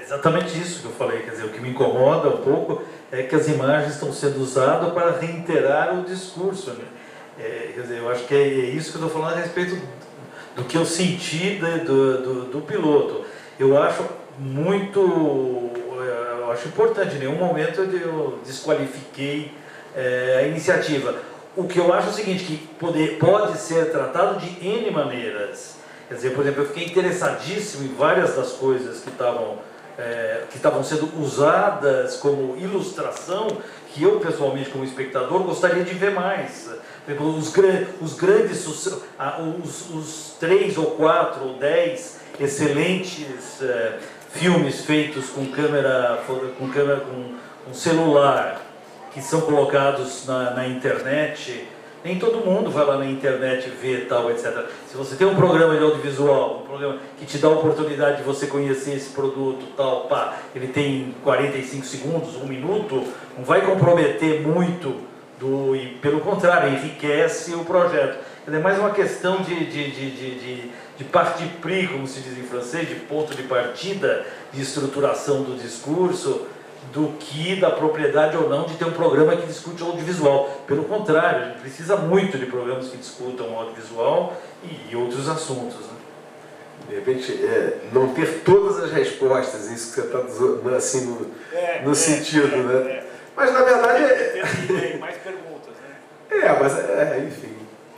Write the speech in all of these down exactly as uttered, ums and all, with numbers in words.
exatamente isso que eu falei, quer dizer, o que me incomoda um pouco é que as imagens estão sendo usadas para reiterar o discurso, né? É, quer dizer, eu acho que é isso que eu estou falando a respeito do que eu senti de, do, do, do piloto. Eu acho muito, eu acho importante, em nenhum momento eu desqualifiquei é, a iniciativa. O que eu acho é o seguinte, que poder, pode ser tratado de N maneiras. Quer dizer, por exemplo, eu fiquei interessadíssimo em várias das coisas que estavam é, que estavam sendo usadas como ilustração, que eu, pessoalmente, como espectador, gostaria de ver mais. Por exemplo, os, os grandes, os, os três ou quatro ou dez excelentes é, filmes feitos com câmera, com câmera, com, com celular, que são colocados na, na internet. Nem todo mundo vai lá na internet ver tal, etcétera. Se você tem um programa de audiovisual, um programa que te dá a oportunidade de você conhecer esse produto, tal, pá, ele tem quarenta e cinco segundos, um minuto, não vai comprometer muito, do, e pelo contrário, enriquece o projeto. É mais uma questão de, de, de, de, de, de parti pris, como se diz em francês, de ponto de partida, de estruturação do discurso, do que da propriedade ou não de ter um programa que discute audiovisual. Pelo contrário, a gente precisa muito de programas que discutam audiovisual e outros assuntos, né? De repente, é, não ter todas as respostas, isso que você está dizendo, assim, no, é, no é, sentido, é, né? É. Mas, na verdade... É, tem mais perguntas, né? É, mas, é, enfim...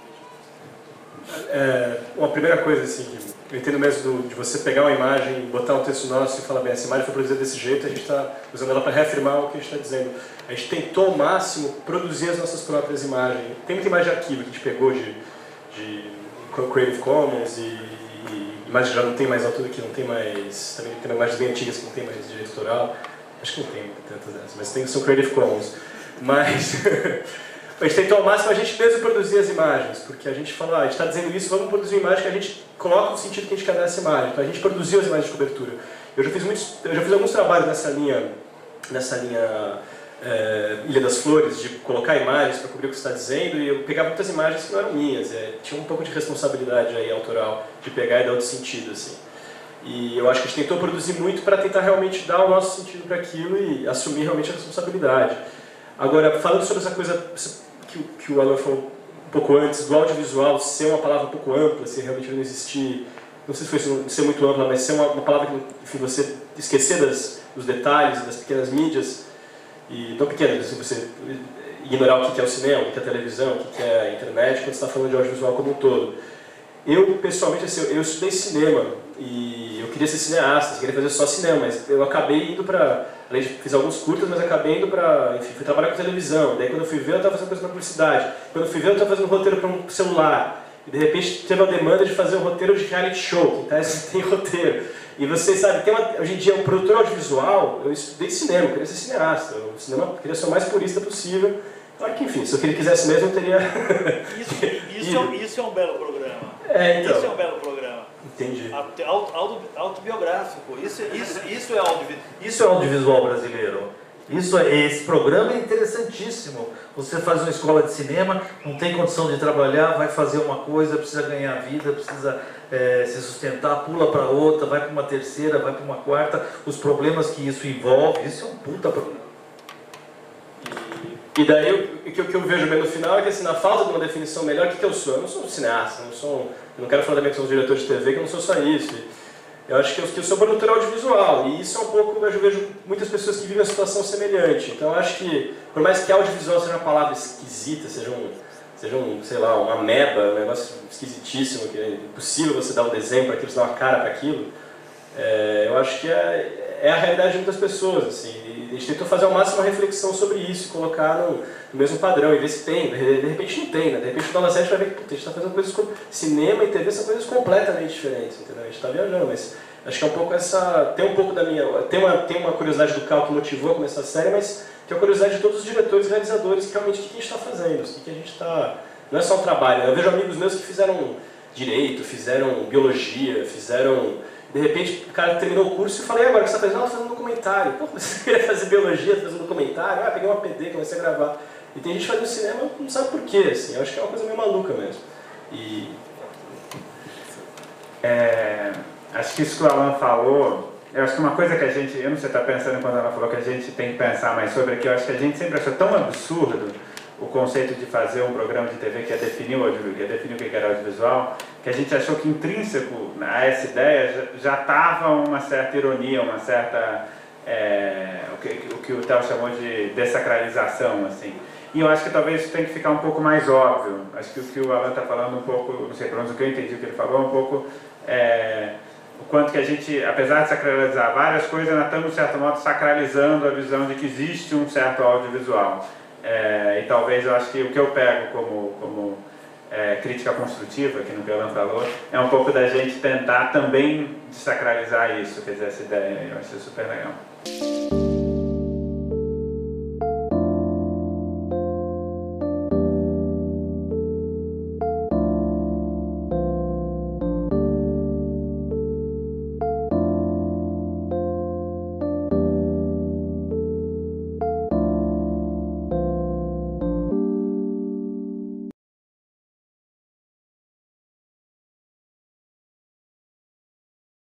É, uma primeira coisa, assim, que eu entendo mesmo do, de você pegar uma imagem, botar um texto nosso e falar, bem, essa imagem foi produzida desse jeito, a gente está usando ela para reafirmar o que a gente está dizendo. A gente tentou ao máximo produzir as nossas próprias imagens. Tem muita imagem de arquivo que a gente pegou de, de Creative Commons e, e imagens que já não tem mais altura, que não tem mais... Também tem imagens bem antigas que não tem mais direito autoral. Acho que não tem tantas dessas, mas tem, são Creative Commons. Mas... A gente tentou ao máximo a gente mesmo produzir as imagens, porque a gente falou, ah, a gente está dizendo isso, vamos produzir uma imagem que a gente coloca o sentido que a gente quer nessa imagem. Então a gente produziu as imagens de cobertura. Eu já fiz, muitos, eu já fiz alguns trabalhos nessa linha, nessa linha é, Ilha das Flores, de colocar imagens para cobrir o que você está dizendo, e eu pegava muitas imagens que não eram minhas. É, tinha um pouco de responsabilidade aí autoral de pegar e dar outro sentido, assim. E eu acho que a gente tentou produzir muito para tentar realmente dar o nosso sentido para aquilo e assumir realmente a responsabilidade. Agora, falando sobre essa coisa que, que o Alan falou um pouco antes, do audiovisual ser uma palavra um pouco ampla, se realmente não existir, não sei se foi ser muito ampla, mas ser uma, uma palavra que, enfim, você esquecer das, dos detalhes, das pequenas mídias, e não pequenas, assim, você ignorar o que é o cinema, o que é a televisão, o que é a internet, quando você está falando de audiovisual como um todo. Eu, pessoalmente, assim, eu estudei cinema, e eu queria ser cineasta, eu queria fazer só cinema, mas eu acabei indo para... Além de fiz alguns curtas, mas acabei indo para, enfim, fui trabalhar com televisão. Daí quando eu fui ver, eu estava fazendo coisa para publicidade. Quando eu fui ver, eu estava fazendo um roteiro para um celular. E de repente teve uma demanda de fazer um roteiro de reality show, que tá, tem roteiro. E você sabe, tem uma, hoje em dia um produtor audiovisual, eu estudei cinema, eu queria ser cineasta. O cinema, eu queria ser o mais purista possível. Claro que, enfim, se eu quisesse mesmo, eu teria... Isso, isso, é, isso é um belo programa. É, então. Isso é um belo programa. Entendi. Auto, auto, autobiográfico. Isso, isso, isso, é audiovisual. Isso é audiovisual brasileiro. Isso é, esse programa é interessantíssimo. Você faz uma escola de cinema, não tem condição de trabalhar, vai fazer uma coisa, precisa ganhar vida, precisa é, se sustentar, pula para outra, vai para uma terceira, vai para uma quarta. Os problemas que isso envolve, isso é um puta problema. E daí, o que, o que eu vejo bem no final é que, assim, na falta de uma definição melhor, o que, que eu sou? Eu não sou um cineasta, não sou um, eu não quero falar também que sou um diretor de T V, que eu não sou só isso. Eu acho que eu, que eu sou produtor audiovisual, e isso é um pouco, eu vejo muitas pessoas que vivem uma situação semelhante. Então eu acho que, por mais que audiovisual seja uma palavra esquisita, seja um, seja um sei lá, uma ameba, um negócio esquisitíssimo, que é impossível você dar um desenho para aquilo, você dar uma cara para aquilo, é, eu acho que é, é a realidade de muitas pessoas, assim. E a gente tentou fazer ao máximo uma reflexão sobre isso, colocar no, no mesmo padrão, e ver se tem. De, de repente não tem, né? De repente o Dona Sete vai ver que puta, a gente está fazendo coisas como cinema e T V, são coisas completamente diferentes, entendeu? A gente está viajando, mas acho que é um pouco essa... Tem um pouco da minha... Tem uma, tem uma curiosidade do Cal que motivou a começar a série, mas tem uma curiosidade de todos os diretores e realizadores, que realmente o que a gente está fazendo, o que a gente está... Não é só um trabalho, né? Eu vejo amigos meus que fizeram direito, fizeram biologia, fizeram... De repente, o cara terminou o curso e eu falei, agora o que você está fazendo? Não, estou fazendo um documentário. Pô, você queria fazer biologia, estou fazendo um documentário? Ah, peguei uma P D, comecei a gravar. E tem gente fazendo cinema, não sabe por quê, assim. Eu acho que é uma coisa meio maluca mesmo. E... É, acho que isso que o Alan falou eu acho que uma coisa que a gente, eu não sei se está pensando quando ela falou que a gente tem que pensar mais sobre aqui, eu acho que a gente sempre achou tão absurdo o conceito de fazer um programa de T V que ia definir o audiovisual, que ia definir o que era audiovisual, que a gente achou que intrínseco a essa ideia já estava uma certa ironia, uma certa, é, o, que, o que o Theo chamou de dessacralização, assim. E eu acho que talvez isso tem que ficar um pouco mais óbvio. Acho que o que o Alan está falando um pouco, não sei pelo menos o que eu entendi o que ele falou, um pouco é, o quanto que a gente, apesar de sacralizar várias coisas, nós estamos, de certo modo, sacralizando a visão de que existe um certo audiovisual. É, e talvez eu acho que o que eu pego como, como é, crítica construtiva, que no que o Alan falou, é um pouco da gente tentar também desacralizar isso, quer dizer, essa ideia, eu acho super legal.